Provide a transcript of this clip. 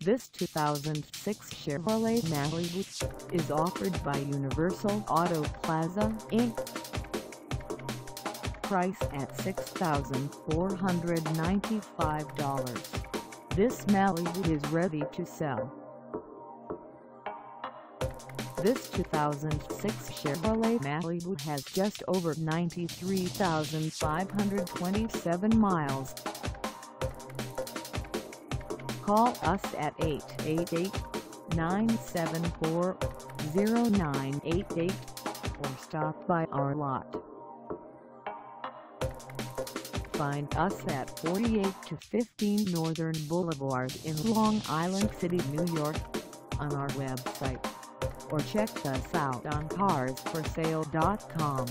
This 2006 Chevrolet Malibu is offered by Universal Auto Plaza, Inc. Price at $6,495. This Malibu is ready to sell. This 2006 Chevrolet Malibu has just over 93,527 miles. Call us at 888-974-0988 or stop by our lot. Find us at 48-15 Northern Boulevard in Long Island City, New York, on our website, or check us out on carsforsale.com.